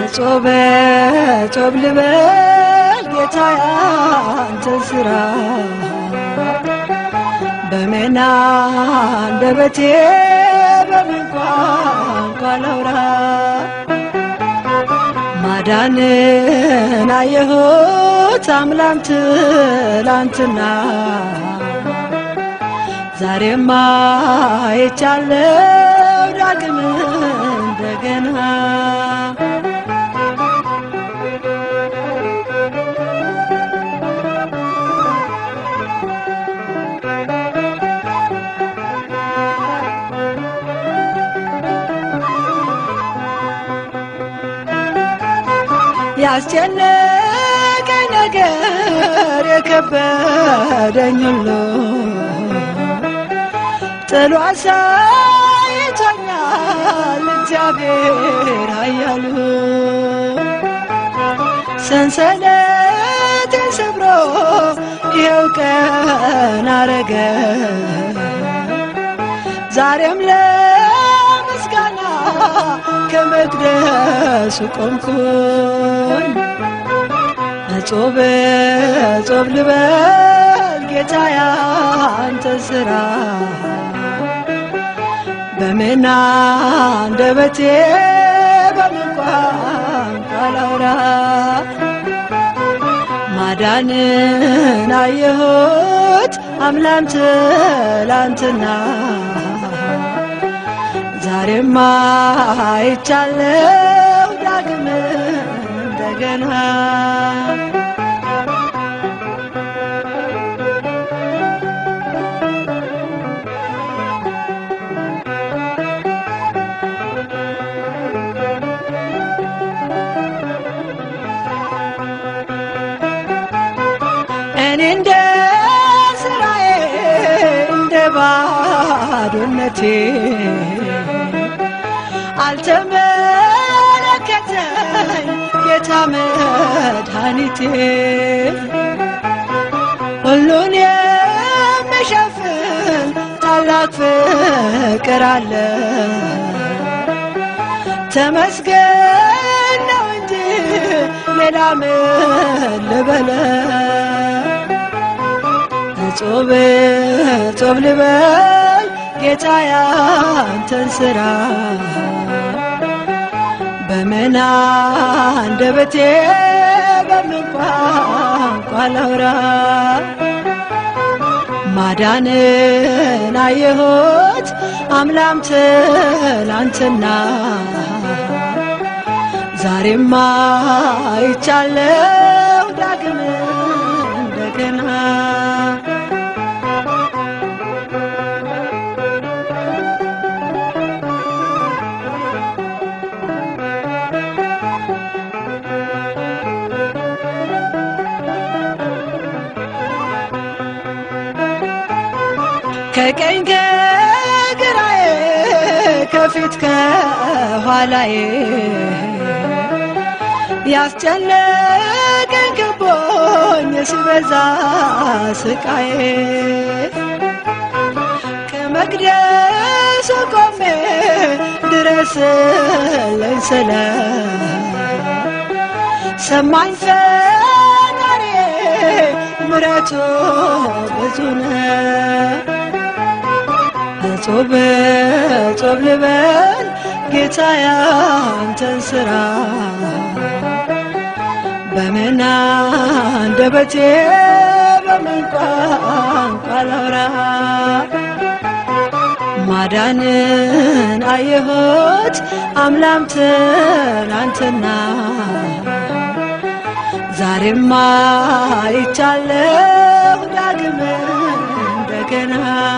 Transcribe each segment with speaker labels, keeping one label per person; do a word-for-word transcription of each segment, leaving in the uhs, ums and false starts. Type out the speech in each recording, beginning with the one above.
Speaker 1: እጾበ ጾብ ልበል ጌታዬ አንተን ስራ በመና አንደበቴ በምን ቋንቋ ላውራ ማዳንን አየሁት አምላክ ትላንትና ዛሬማ አይቻለሁ ዳግም እንደገና ያስጨነቀኝ ነገር የከበደኝ ሁሉ ጥሎ አሳይቶኛል እግዚአብሔር ኃያሉ ሰንሰለቴን ሰብሮ ይኸው ቀን አረገ ዛሬም ለምስጋና ከመቅደሱ ቆምኩኝ እጾብ ጾብ ልበል ጌታዬ አንተን ስራ በምን አንደበቴ በምን ቋንቋ ላውራ ማዳንን አየሁት አምላክ ትላንትና ዛሬማ አይቻለሁ ዳግም እንደገና እኔ እንደ ስራዬ እንደ ባዶነቴ አልተመለከተኝ ጌታ መድኃኒቴ ሁሉን የሚሸፍን ታላቅ ፍቅር አለ ተመስገን ነው እንጂ ሌላ ምን ልበለ እጾብ ጾብ ልበል ጌታዬ አንተን ስራ በምን አንደበቴ በምን ቋንቋ ላውራ ማዳንን አየሁት አምላክ ትላንትና ዛሬማ አይቻለሁ ዳግም እንደገና ከቀኝ ከግራዬ ከፊት ከኋላዬ ያስጨነቀኝ ከቦኝ ሲበዛ ስቃዬ ከመቅደሱ ቆሜ ድረስልኝ ስለ ሰማኝ ፈጣሪ ምሕረቱ ብዙ ነው እጾብ ጾብ ልበል ጌታዬ አንተን ስራ በምን አንደበቴ በምን ቋንቋ ላውራ ማዳንን አየሁት አምላክ ትላንትና ዛሬማ አይቻለሁ ዳግም እንደገና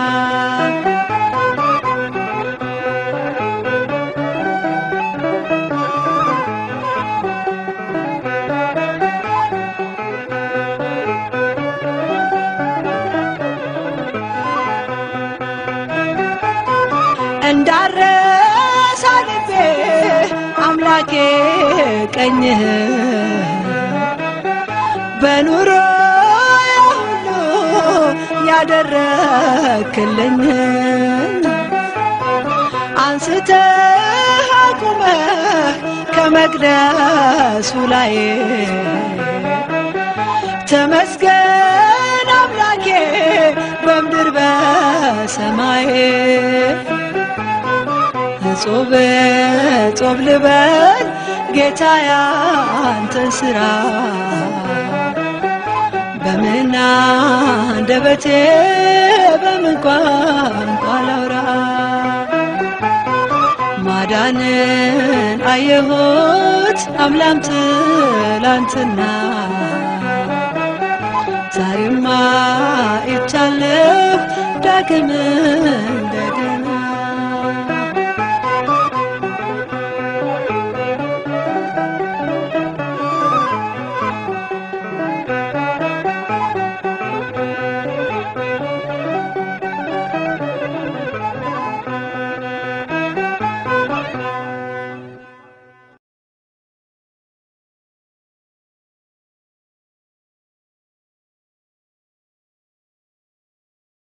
Speaker 1: እንዳረሳ ልቤ አምላኬ ቀኝህ በኑሮ ሁሉ ያደረክልኝ አንስተህ አቁመህ በመቅደሱ ላይ ተመስገን አምላኬ በምድር በሰማይ ጾም ጾም ልበል ጌታ ያንተን ሥራ በምን አንደበቴ በምን ቋንቋ ላውራ ማዳንን አየሁት አምላክ ትላንትና ዛሬማ አይቻለሁ ዳግም እንደገና